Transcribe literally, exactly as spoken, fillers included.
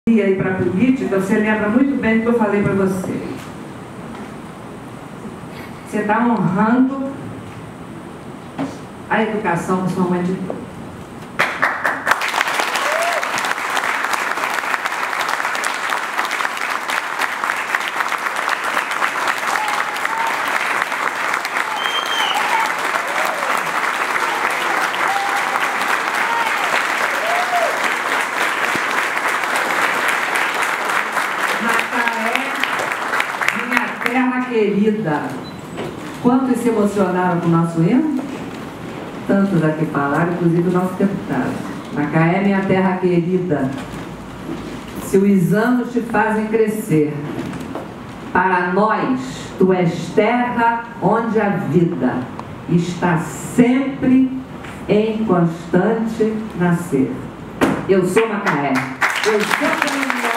E aí para a política, você lembra muito bem do que eu falei para você. Você está honrando a educação de sua mãe de Deus. Terra querida, quantos se emocionaram com o nosso hino? Tantos aqui falaram, inclusive o nosso deputado. Macaé, minha terra querida, se os anos te fazem crescer, para nós tu és terra onde a vida está sempre em constante nascer. Eu sou Macaé, eu sou